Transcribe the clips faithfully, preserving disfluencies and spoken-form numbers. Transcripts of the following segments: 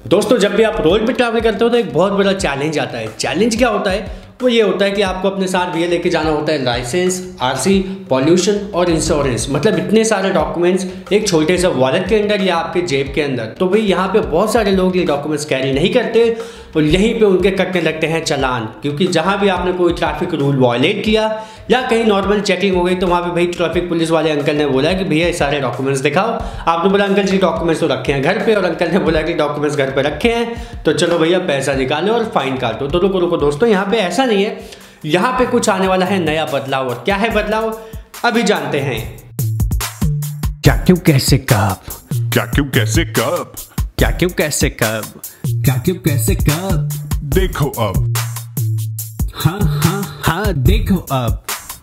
दोस्तों जब भी आप रोड पे ट्रैवल करते हो तो एक बहुत बड़ा चैलेंज आता है। चैलेंज क्या होता है? वो ये होता है कि आपको अपने साथ ये लेके जाना होता है लाइसेंस, आरसी, पॉल्यूशन और इंश्योरेंस, मतलब इतने सारे डॉक्यूमेंट्स एक छोटे से वॉलेट के अंदर या आपके जेब के अंदर। तो भाई यहाँ पे बहुत सारे लोग ये डॉक्यूमेंट्स कैरी नहीं करते और यहीं पे उनके कटने लगते हैं चालान, क्योंकि जहाँ भी आपने कोई ट्रैफिक रूल वायलेट किया या कहीं नॉर्मल चेकिंग हो गई तो वहाँ पे भाई ट्रैफिक पुलिस वाले अंकल ने बोला कि भैया ये सारे डॉक्यूमेंट्स दिखाओ। आपने बोला अंकल जी डॉक्यूमेंट्स तो रखे हैं घर पे, और अंकल ने बोला कि डॉक्यूमेंट्स घर पे रखे हैं तो चलो भैया पैसा निकालो और फाइन काटो। तो रुको रुको दोस्तों, यहाँ पे ऐसा नहीं है, यहाँ पे कुछ आने वाला है नया बदलाव। और क्या है बदलाव अभी जानते हैं। क्या क्यों कैसे कब, क्या क्यों कैसे कब, क्या क्यों कैसे कब, क्या क्यों कैसे कब, देखो अब, हाँ हाँ हाँ देखो अब।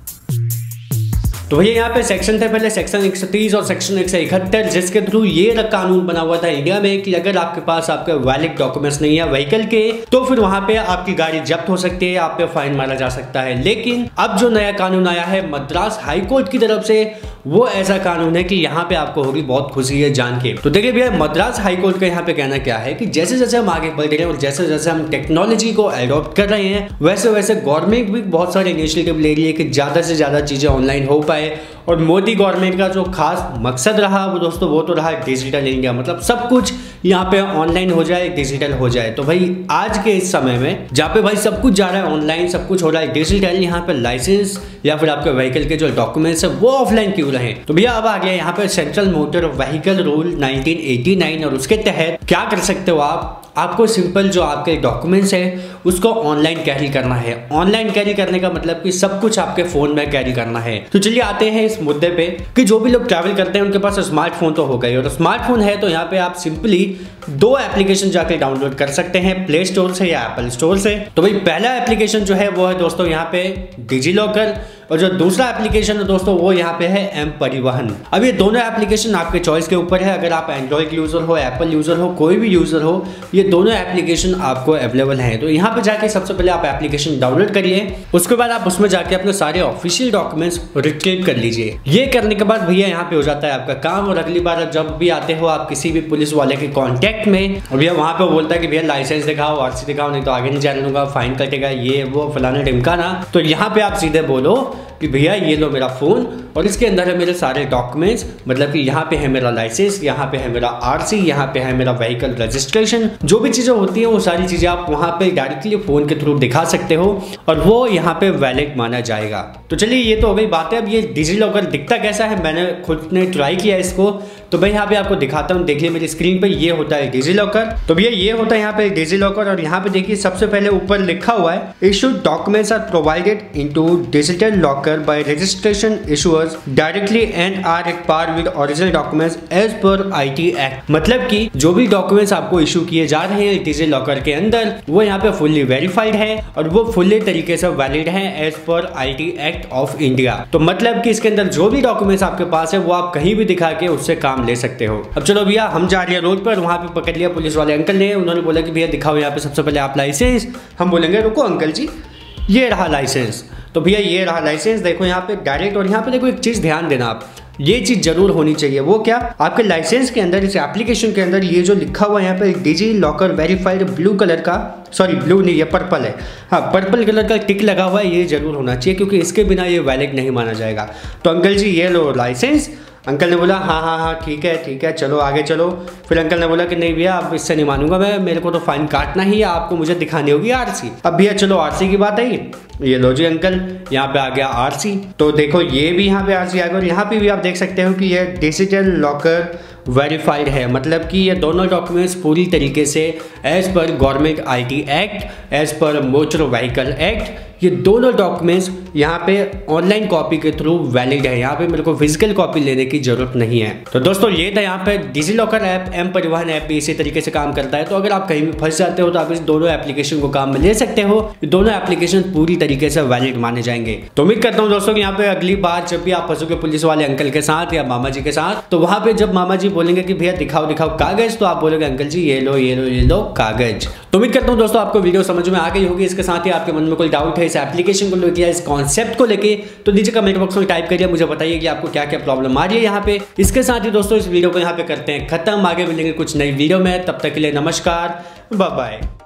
तो भैया यहाँ पे सेक्शन थे पहले सेक्शन एक सौ तीस और सेक्शन एक सौ इकहत्तर, जिसके थ्रू ये कानून बना हुआ था इंडिया में कि अगर आपके पास आपके वैलिड डॉक्यूमेंट्स नहीं है व्हीकल के तो फिर वहां पे आपकी गाड़ी जब्त हो सकती है, आप पे फाइन मारा जा सकता है। लेकिन अब जो नया कानून आया है मद्रास हाई कोर्ट की तरफ से, वो ऐसा कानून है कि यहाँ पे आपको होगी बहुत खुशी है जान के। तो देखिए भैया मद्रास हाई कोर्ट का यहाँ पे कहना क्या है कि जैसे जैसे हम आगे बढ़ रहे हैं और जैसे जैसे हम टेक्नोलॉजी को एडॉप्ट कर रहे हैं वैसे वैसे गवर्नमेंट भी बहुत सारे इनिशिएटिव ले रही है कि ज्यादा से ज्यादा चीजें ऑनलाइन हो पाए। और मोदी गवर्नमेंट का जो खास मकसद रहा वो दोस्तों वो तो रहा डिजिटल इंडिया, मतलब सब कुछ यहाँ पे ऑनलाइन हो जाए, डिजिटल हो जाए। तो भाई आज के इस समय में जहाँ पे भाई सब कुछ जा रहा है ऑनलाइन, सब कुछ हो रहा है डिजिटल, यहाँ पे लाइसेंस या फिर आपके व्हीकल के जो डॉक्यूमेंट्स है वो ऑफलाइन क्यों रहे। तो भैया अब आ गया यहाँ पे central motor vehicle rule nineteen eighty nine, और उसके तहत क्या कर सकते हो आप, आपको सिंपल जो आपके डॉक्यूमेंट्स है उसको ऑनलाइन कैरी करना है। ऑनलाइन कैरी करने का मतलब कि सब कुछ आपके फोन में कैरी करना है। तो चलिए आते हैं इस मुद्दे पे कि जो भी लोग ट्रैवल करते हैं उनके पास स्मार्टफोन तो हो गए, और स्मार्टफोन है तो यहाँ पे आप सिंपली दो एप्लीकेशन जाके डाउनलोड कर सकते हैं, प्ले स्टोर से या एप्पल स्टोर से। तो भाई पहला एप्लीकेशन जो है वो है दोस्तों यहाँ पे डिजी लॉकर, और जो दूसरा एप्लीकेशन है दोस्तों वो यहाँ पे है एम परिवहन। अब ये दोनों एप्लीकेशन आपके चॉइस के ऊपर है, अगर आप एंड्रॉइड यूजर हो, एप्पल यूजर हो, कोई भी यूजर हो, ये दोनों एप्लीकेशन आपको अवेलेबल हैं। तो यहाँ पे जाके सबसे पहले आप एप्लीकेशन डाउनलोड करिए, उसके बाद आप उसमें जाके अपने सारे ऑफिशियल डॉक्यूमेंट्स रिट्रीव कर लीजिए। ये करने के बाद भैया यहाँ पे हो जाता है आपका काम, और अगली बार जब भी आते हो आप किसी भी पुलिस वाले के कॉन्टेक्ट में, और भैया वहाँ पे बोलता है कि भैया लाइसेंस दिखाओ, आरसी दिखाओ, नहीं तो आगे नहीं जाने दूंगा, फाइन कटेगा, ये वो फलाना ढिमकाना। तो यहाँ पे आप सीधे बोलो कि भैया ये लो मेरा फोन और इसके अंदर है मेरे सारे डॉक्यूमेंट्स, मतलब कि यहाँ पे है मेरा लाइसेंस, यहाँ पे है मेरा आरसी, यहाँ पे है मेरा व्हीकल रजिस्ट्रेशन, जो भी चीजें होती हैं वो सारी चीजें आप वहाँ पे डायरेक्टली फोन के थ्रू दिखा सकते हो और वो यहाँ पे वैलिड माना जाएगा। तो चलिए ये तो हो गई बात है। अब ये डिजी लॉकर दिखता कैसा है, मैंने खुद ने ट्राई किया इसको, तो भाई यहाँ पे आपको दिखाता हूँ, देखिए मेरी स्क्रीन पे ये होता है डिजी लॉकर। तो भैया ये होता है यहाँ पे डिजी लॉकर, और यहाँ पे देखिए सबसे पहले ऊपर लिखा हुआ है issued documents are provided into digital locker by registration issuers directly and are at par with original documents as per IT act. मतलब कि जो भी डॉक्यूमेंट्स आपको इशू किए जा रहे हैं डिजी लॉकर के अंदर वो यहाँ पे फुल्ली वेरीफाइड है और वो फुल्ली तरीके से वैलिड है as per IT act of India. तो मतलब कि इसके अंदर जो भी डॉक्यूमेंट्स आपके पास है वो आप कहीं भी दिखा के उससे काम ले सकते हो। अब चलो भैया हम जा रहे हैं रोड पर, वहां पे पकड़ लिया पुलिस वाले अंकल ने, उन्होंने बोला कि भैया दिखाओ यहाँ पे सबसे पहले आप लाइसेंस। हम बोलेंगे रुको अंकल जी ये रहा लाइसेंस। तो भैया ये रहा लाइसेंस, देखो यहाँ पे डायरेक्ट, और यहाँ पे देखो एक चीज ध्यान देना आप, ये चीज जरूर होनी चाहिए। वो क्या, आपके लाइसेंस के अंदर इस एप्लीकेशन के अंदर ये जो लिखा हुआ है यहाँ पे DigiLocker verified blue colour का, सॉरी ब्लू नहीं ये पर्पल है, हाँ पर्पल कलर का टिक लगा हुआ है, ये जरूर होना चाहिए क्योंकि इसके बिना ये वैलिड नहीं माना जाएगा। तो अंकल जी ये लो लाइसेंस। अंकल ने बोला हाँ हाँ हाँ ठीक है ठीक है चलो आगे चलो। फिर अंकल ने बोला कि नहीं भैया अब इससे नहीं मानूंगा मैं, मेरे को तो फाइन काटना ही है, आपको मुझे दिखानी होगी आरसी। अब भैया चलो आरसी की बात आई, ये लो जी अंकल यहाँ पे आ गया आरसी। तो देखो ये भी यहाँ पे आरसी आ गया, और यहाँ पे भी आप देख सकते हो कि ये डिजिटल लॉकर वेरीफाइड है, मतलब कि ये दोनों डॉक्यूमेंट्स पूरी तरीके से as per government IT act, as per motor vehicle act, ये दोनों डॉक्यूमेंट्स यहाँ पे ऑनलाइन कॉपी के थ्रू वैलिड है। यहाँ पे मेरे को फिजिकल कॉपी लेने की जरूरत नहीं है। तो दोस्तों ये था यहाँ पे DigiLocker app, M Parivahan app भी इसी तरीके से काम करता है। तो अगर आप कहीं भी फंस जाते हो तो आप इस दोनों एप्लीकेशन को काम में ले सकते हो, दोनों एप्लीकेशन पूरी तरीके से वैलिड माने जाएंगे। तो उम्मीद करता हूँ दोस्तों कि यहाँ पे अगली बार जब भी आप फंसोगे पुलिस वाले अंकल के साथ या मामा जी के साथ, तो वहां पे जब मामा जी बोलेंगे कि भैया दिखाओ दिखाओ कागज, तो आप बोलोगे अंकल जी ये लो ये लो ये लो कागज। तो उम्मीद करता हूँ दोस्तों आपको वीडियो समझ में आ गई होगी। इसके साथ ही आपके मन में कोई डाउट है इस एप्लीकेशन को लेके या इस कॉन्सेप्ट को लेके, तो नीचे कमेंट बॉक्स में टाइप करिए, मुझे बताइए कि आपको क्या क्या प्रॉब्लम आ रही है यहाँ पे। इसके साथ ही दोस्तों इस वीडियो को यहाँ पे करते हैं खत्म, आगे मिलेंगे कुछ नई वीडियो में, तब तक के लिए नमस्कार, बाय बाय।